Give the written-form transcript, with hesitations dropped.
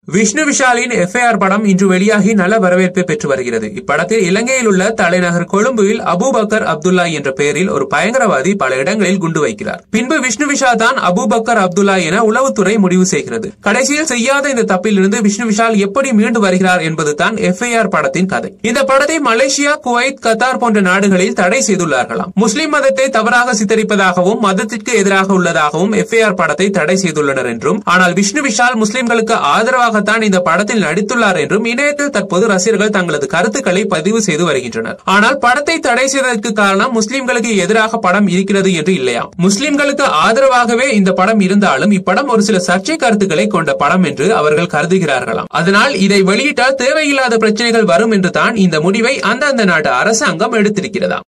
Vishnu விஷாலின் FIR படம் இன்று வெளியாகி நல்ல வரவேற்பை பெற்று வருகிறது. இப்படத்தில் இலங்கையில் உள்ள தலைநகர் கொழும்பில் அபூபக்கர் அப்துல்லா என்ற பெயரில் ஒரு பயங்கரவாதி பல இடங்களில் குண்டு வைக்கிறார். பின்பு விஷ்ணு விஷால் தான் அபூபக்கர் அப்துல்லா என உளவுத்துறை முடிவு செய்கிறது. கடைசியில் செய்யாத இந்த தப்பிலிருந்து விஷ்ணு விஷால் எப்படி மீண்டு வருகிறார் என்பதுதான் FIR படத்தின் கதை. இந்த படத்தை மலேசியா, குவைத், கத்தார் போன்ற நாடுகளில் தடை செய்துள்ளார்களாம். முஸ்லிம் மதத்தை தவறாக சித்தரிப்பதாகவும் மதத்திற்கு எதிராக உள்ளதாகவும் FIR படத்தை தடை செய்துள்ளனர் என்றும், ஆனால் விஷ்ணு விஷால் முஸ்லிம்களுக்கு ஆதரவாக தான் இந்த படத்தில் நடித்துள்ளார் என்றும் இணையத்தில் தற்போது ரசிகர்கள் தங்களது கருத்துக்களை பதிவு செய்து வருகின்றனர். ஆனால் படத்தை தடை செய்ததற்கு காரணம் முஸ்லிம்களுக்கு எதிராக படம் இருக்கிறது என்று இல்லையா, முஸ்லிம்களுக்கு ஆதரவாகவே இந்த படம் இருந்தாலும் இப்படம் ஒரு சில சர்ச்சை கருத்துக்களை கொண்ட படம் என்று அவர்கள் கருதுகிறார்களாம். அதனால் இதை வெளியிட்டால் தேவையில்லாத பிரச்சனைகள் வரும் என்று தான் இந்த முடிவை அந்தந்த நாட்டு அரசாங்கம் எடுத்திருக்கிறதாம்.